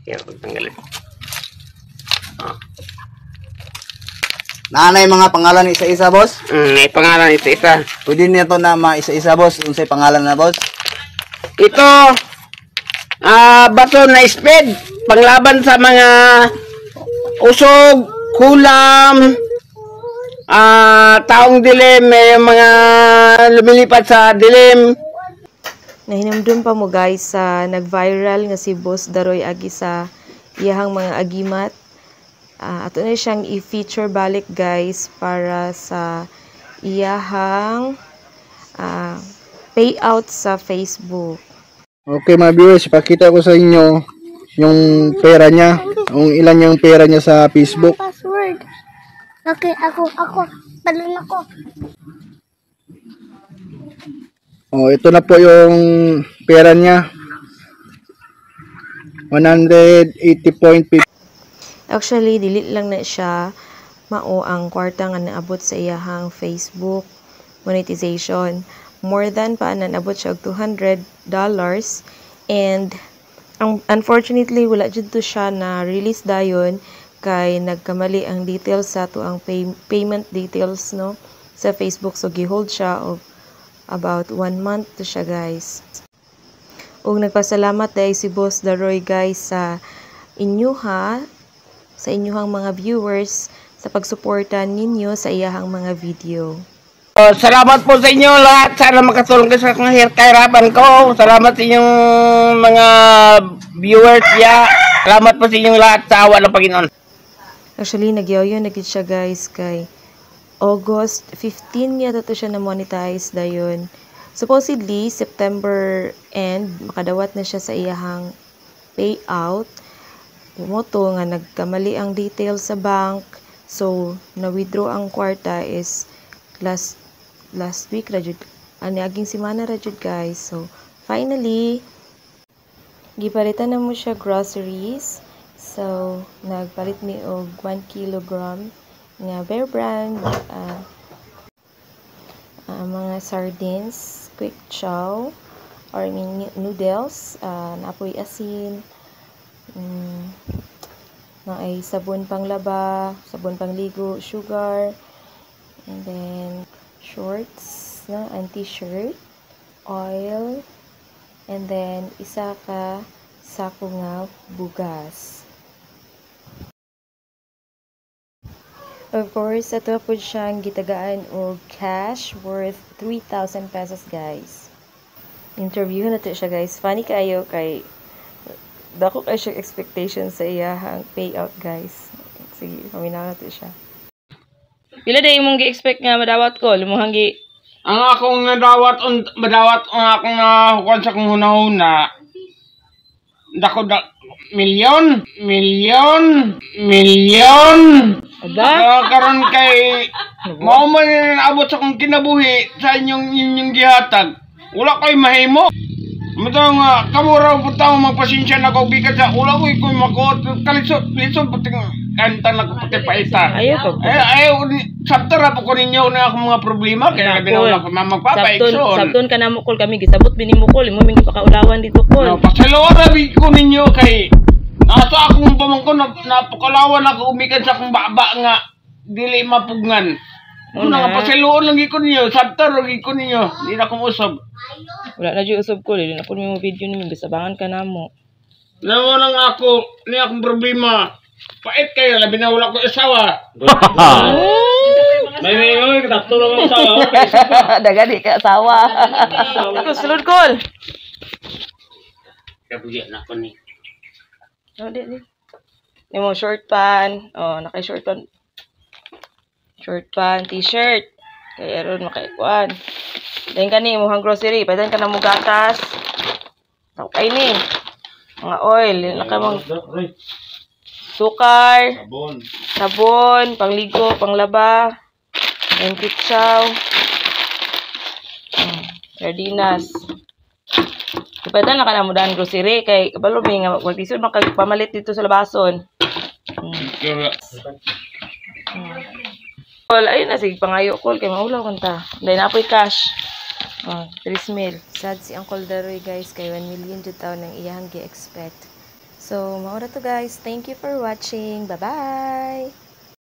Yan, tanggalin. Nanay mga pangalan isa-isa, boss? May pangalan isa-isa. Pwede nito na isa-isa, boss. Unsay pangalan na, boss? Ito, bato na speed. Panglaban sa mga usog, kulam, taong dilim, may mga lumilipat sa dilim. Nahinumdum pa mo guys sa nag-viral nga si Boss Daroy agi sa iyahang mga agimat. Ato na siyang i-feature balik guys para sa iyahang payout sa Facebook. Okay mga viewers, ipakita ko sa inyo yung pera niya, yung ilan yung pera niya sa Facebook. Password. Okay, ako. Balon ako. Oh, ito na po yung pera niya. 180.50. Actually, delete lang na siya mao ang kwarta nga naabot sa iyahang Facebook monetization. More than pa na naabot siya og $200 and unfortunately wala jud to siya na release dayon kay nagkamali ang details sa to ang payment details no sa Facebook, so gihold siya og about 1 month to siya guys. Og nagpasalamat dahil si Boss Daroy guys sa inyo sa inyong mga viewers sa pagsuporta ninyo sa iyahang mga video. Salamat po sa inyo lahat. Sana makatulong kayo sa akong kahirapan ko. Salamat sa inyong mga viewers ya. Salamat po sa inyong lahat sa awa ng Panginoon. Actually, nagyaw-yaw na siya guys kay August 15 yata to siya na monetize dayon. Supposedly, September end, makadawat na siya sa iyahang payout. Moto nga nagkamali ang details sa bank. So, na-withdraw ang kwarta is last week rajud. Ani aging semana rajud guys. So, finally, gipalitan na mo siya groceries. So, nagpalit mi og 1 kilogram nga Bear Brand, mga sardines, quick chow, or noodles, napoy asin, na ay sabon panglaba, sabon pangligo, sugar, and then shorts, and t-shirt, oil, and then isa ka sako nga bugas. Of course, ato po siyang gitagaan og cash worth 3,000 pesos guys. Interview na to siya guys. Funny kayo kay dako kay siya expectations sa iyahang payout guys. Sige, paminaw na to siya. Pila day imong gi-expect nga madawat ko? Lumuhang gi Ang akong madawat ang akong nakukuha sa kong hunahuna. Dako milyon. Aba? Karon kay mao man abot sa kong kinabuhi sa inyong gihatag. Wala koy mahimo. Mutong kamura po tayo magpasensya na ko bigat sa ula ko makot kalisod pati kanta na ko pati paita. Ayaw sabtar po ko ninyo na akong mga problema kaya binaw na ko magpapaikson. Sabton ka na mo kol kami gisabot binimo kol imo mingi pakaulawan dito kol. No, pasalora bi ko ninyo kay nasa akong pamangkon napakalawan ako umikan sa akong baba nga dili mapugnan. Una nga pasiluon lang ko ninyo, sabtar lagi ko ninyo, di na ko usab. Wala na dyan usab ko, hindi na po mo video namin, bisabangan ka na mo. Namo lang ako, ni akong problema. Pait kayo, labi na wala ko asawa. May katapto lang ang asawa. Dagani ka asawa. Sulod kol. Kaya bugyan na ko ni. Di. Yung mo short pan. Naka-short pan. Short pan, t-shirt. Kaya ron makaikuan. Dahil ka ni, muhang grocery. Pwede ka na mo gatas. Takay ni. Mga oil. Nakamang sukar. Sabon. Pangligo, panglaba. And kitsaw. Sardinas. Pwede na ka na mo daan grocery. Kay kabalo may nga magtisod makapamalit dito sa labason. Ayun na, sige pangayo call kay maulaw kanta. Dahil na apoy cash. 3 mil. Sad si Uncle Daroy guys kay 1 million jud taon nang iyang gi-expect. So, maura to guys. Thank you for watching. Bye-bye!